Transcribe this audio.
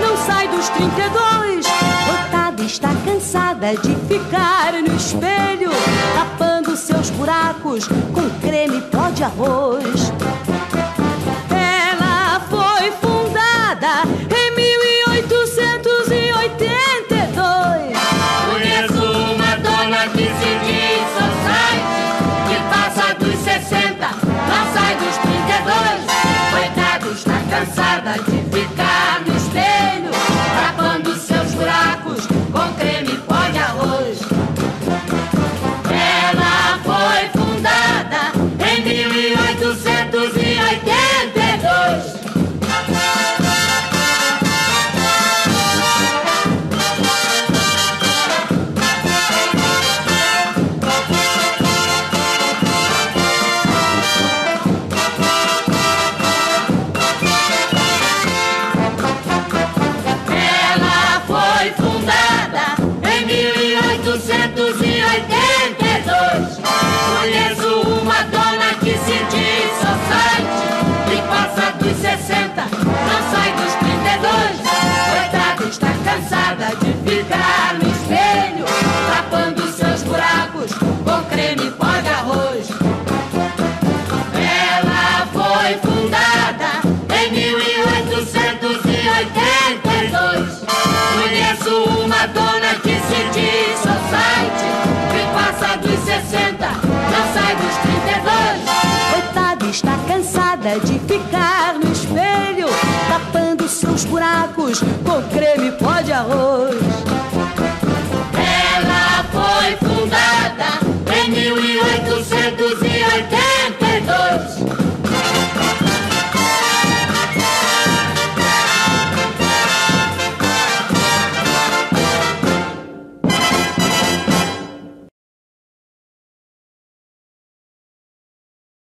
não sai dos 32. Coitada, está cansada de ficar no espelho, tapando seus buracos com creme pó de arroz. Ela foi fundada em 1882. Conheço uma dona que se diz society, que passa dos 60, não sai dos 32. Coitada, está cansada de ficar no espelho, tapando seus buracos com creme pó de arroz. Ela foi fundada em 1882. Conheço uma dona que se diz society, que passa dos 60, não sai dos 32. Coitada, está cansada de ficar no espelho, tapando seus buracos com creme pó de arroz. Ela foi fundada em 1882. Conheço uma dona que se diz society, que passa dos 60, não sai dos 32. Coitada, está cansada de ficar no espelho, tapando seus buracos com creme pó de arroz.